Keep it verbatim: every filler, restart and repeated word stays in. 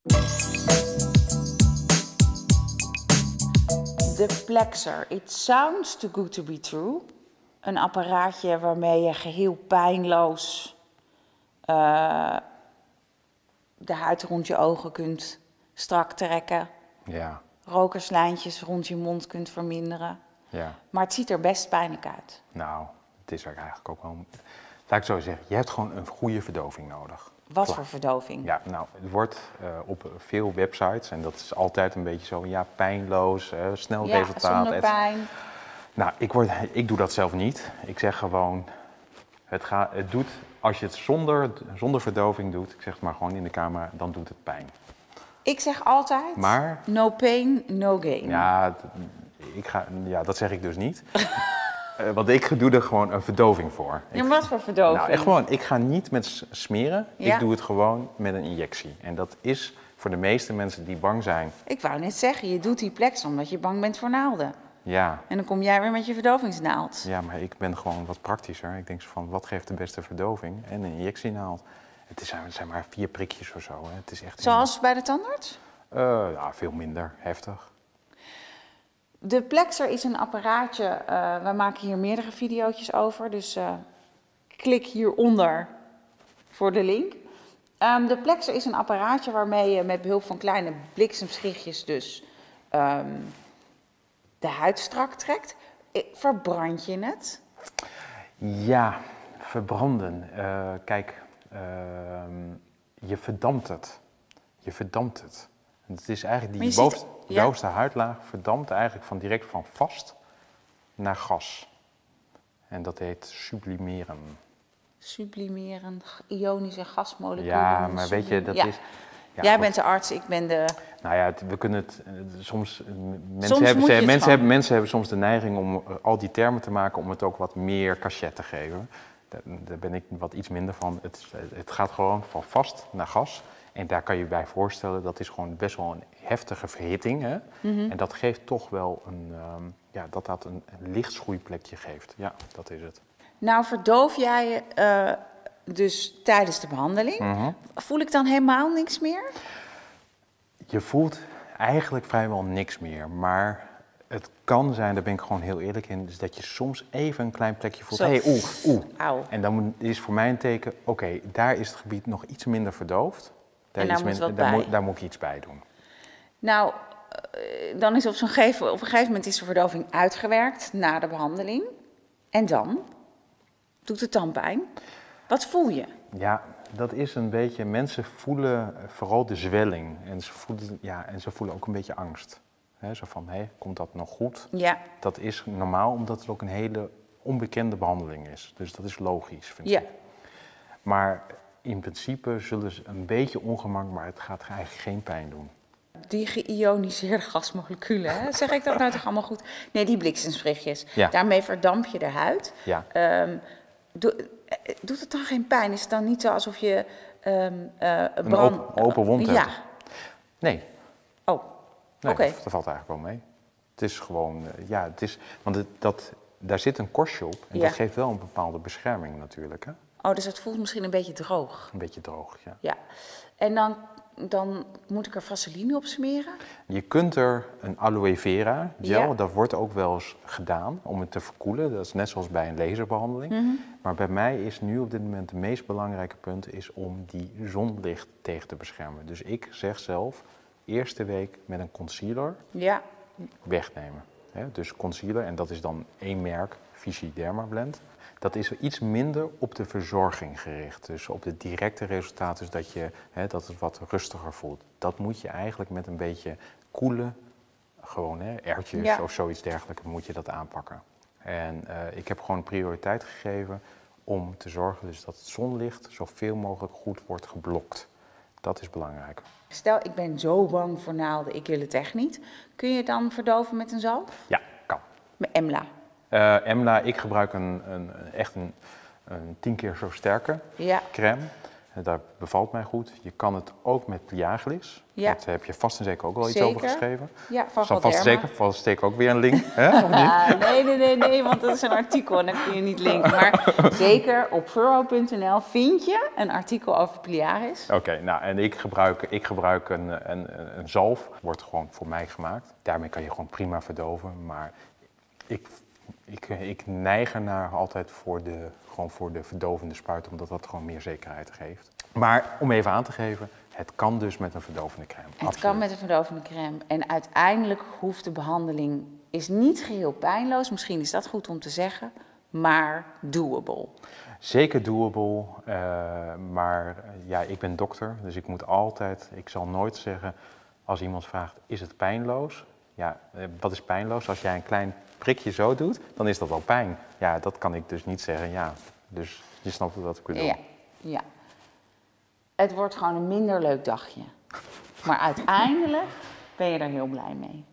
De Plexer. It sounds too good to be true. Een apparaatje waarmee je geheel pijnloos uh, de huid rond je ogen kunt strak trekken. Ja. Rokerslijntjes rond je mond kunt verminderen. Ja. Maar het ziet er best pijnlijk uit. Nou, het is er eigenlijk ook wel... Laat ik zo zeggen, je hebt gewoon een goede verdoving nodig. Wat Klaar. voor verdoving? Ja, nou, het wordt uh, op veel websites, en dat is altijd een beetje zo, ja, pijnloos, uh, snel ja, resultaat. zonder et... pijn. Nou, ik, word, ik doe dat zelf niet. Ik zeg gewoon, het, gaat, het doet, als je het zonder, zonder verdoving doet, ik zeg het maar gewoon in de camera, dan doet het pijn. Ik zeg altijd, maar, no pain, no gain. Ja, ik ga, ja dat zeg ik dus niet. Uh, want ik doe er gewoon een verdoving voor. Ja, ik, wat voor verdoving? Nou, echt gewoon, ik ga niet met smeren, ja. ik doe het gewoon met een injectie. En dat is voor de meeste mensen die bang zijn. Ik wou net zeggen, je doet die Plexer omdat je bang bent voor naalden. Ja. En dan kom jij weer met je verdovingsnaald. Ja, maar ik ben gewoon wat praktischer. Ik denk van, wat geeft de beste verdoving? En een injectienaald. Het, is, het zijn maar vier prikjes of zo. Hè. Het is echt Zoals een... bij de tandarts? Uh, ja, veel minder heftig. De Plexer is een apparaatje, uh, we maken hier meerdere video's over, dus uh, klik hieronder voor de link. Um, de Plexer is een apparaatje waarmee je met behulp van kleine bliksemschichtjes dus um, de huid strak trekt. Verbrand je het? Ja, verbranden. Uh, kijk, uh, je verdampt het. Je verdampt het. Het is eigenlijk die bovenste, ziet, ja. bovenste huidlaag verdampt eigenlijk van direct van vast naar gas. En dat heet sublimeren. Sublimeren, ionische gasmoleculen. Ja, maar weet je, dat ja. is... Ja, Jij goed. bent de arts, ik ben de... Nou ja, het, we kunnen het... Soms, mensen, soms hebben, ze, mensen, hebben, gewoon. mensen hebben soms de neiging om al die termen te maken om het ook wat meer cachet te geven. Daar, daar ben ik wat iets minder van. Het, het gaat gewoon van vast naar gas. En daar kan je je bij voorstellen, dat is gewoon best wel een heftige verhitting. Hè? Mm-hmm. En dat geeft toch wel een, um, ja, dat dat een, een licht schoeiplekje geeft. Ja, dat is het. Nou, verdoof jij uh, dus tijdens de behandeling. Mm-hmm. Voel ik dan helemaal niks meer? Je voelt eigenlijk vrijwel niks meer. Maar het kan zijn, daar ben ik gewoon heel eerlijk in, dus dat je soms even een klein plekje voelt. Hé, hey, oeh, oeh. Auw. En dan is voor mij een teken, oké, okay, daar is het gebied nog iets minder verdoofd. Daar, en daar, moet, minder, daar, moet, daar moet ik iets bij doen. Nou, uh, dan is op, zo'n gegeven, op een gegeven moment is de verdoving uitgewerkt na de behandeling. En dan? Doet het dan pijn? Wat voel je? Ja, dat is een beetje, mensen voelen vooral de zwelling. En ze voelen, ja, en ze voelen ook een beetje angst. He, zo van, hé, komt dat nog goed? Ja. Dat is normaal, omdat het ook een hele onbekende behandeling is. Dus dat is logisch, vind ja. ik. Maar in principe zullen ze een beetje ongemak, maar het gaat eigenlijk geen pijn doen. Die geïoniseerde gasmoleculen, hè? Zeg ik dat nou toch allemaal goed? Nee, die bliksemschichtjes. Ja. Daarmee verdamp je de huid. Ja. Um, do, doet het dan geen pijn? Is het dan niet zo alsof je um, uh, een brand... open, open wond ja. hebt? Nee. Oh, nee, oké. Okay. Dat, dat valt eigenlijk wel mee. Het is gewoon, uh, ja, het is, want het, dat, daar zit een korstje op en ja. dat geeft wel een bepaalde bescherming natuurlijk, hè? Oh, dus het voelt misschien een beetje droog. Een beetje droog, ja. Ja. En dan, dan moet ik er vaseline op smeren? Je kunt er een aloe vera gel, ja. dat wordt ook wel eens gedaan om het te verkoelen. Dat is net zoals bij een laserbehandeling. Mm-hmm. Maar bij mij is nu op dit moment het meest belangrijke punt is om die zonlicht tegen te beschermen. Dus ik zeg zelf, eerste week met een concealer ja. wegnemen. He, dus concealer, en dat is dan één merk, Vichy Dermablend. Dat is iets minder op de verzorging gericht. Dus op de directe resultaten, dus dat, je, he, dat het wat rustiger voelt. Dat moet je eigenlijk met een beetje koele, gewoon he, erwtjes ja. of zoiets dergelijks, moet je dat aanpakken. En uh, ik heb gewoon prioriteit gegeven om te zorgen dus dat het zonlicht zoveel mogelijk goed wordt geblokt. Dat is belangrijk. Stel, ik ben zo bang voor naalden, ik wil het echt niet. Kun je dan verdoven met een zalf? Ja, kan. Met Emla? Uh, Emla, ik gebruik een, een, echt een, een tien keer zo sterke ja. crème. Daar bevalt mij goed. Je kan het ook met Pliaglis. Ja. Dat heb je vast en zeker ook wel iets Zeker. over geschreven. Ja, van Zal vast en Galderma. zeker, vast steek ook weer een link. Hè? Of niet? Ah, nee, nee, nee, nee, want dat is een artikel en dan kun je niet linken. Maar zeker op furrow punt n l vind je een artikel over Pliaglis. Oké, okay, nou en ik gebruik, ik gebruik een, een, een zalf. Wordt gewoon voor mij gemaakt. Daarmee kan je gewoon prima verdoven. Maar ik, ik, ik neig ernaar altijd voor de, gewoon voor de verdovende spuit. Omdat dat gewoon meer zekerheid geeft. Maar om even aan te geven, het kan dus met een verdovende crème. Het Absoluut. kan met een verdovende crème. En uiteindelijk hoeft de behandeling, is niet geheel pijnloos. Misschien is dat goed om te zeggen, maar doable. Zeker doable, uh, maar uh, ja, ik ben dokter, dus ik moet altijd, ik zal nooit zeggen, als iemand vraagt, is het pijnloos? Ja, uh, wat is pijnloos? Als jij een klein prikje zo doet, dan is dat al pijn. Ja, dat kan ik dus niet zeggen, ja. Dus je snapt wat ik bedoel. Ja, ja. Het wordt gewoon een minder leuk dagje. Maar uiteindelijk ben je er heel blij mee.